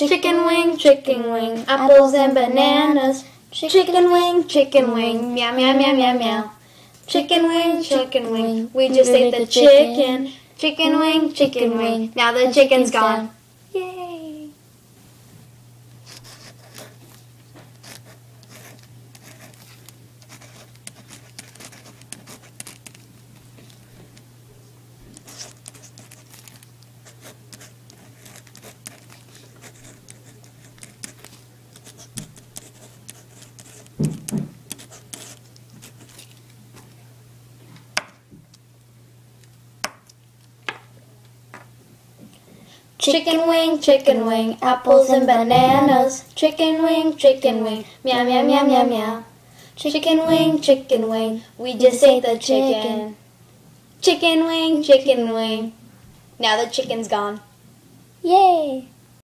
Chicken wing, apples and bananas. Chicken wing, meow, meow, meow, meow, meow. Chicken wing, we just ate the chicken. Chicken wing, now the chicken's gone. Yay! Chicken wing, apples and bananas. Chicken wing, meow, meow, meow, meow, meow. Chicken wing, we just ate the chicken. Chicken wing, now the chicken's gone. Yay!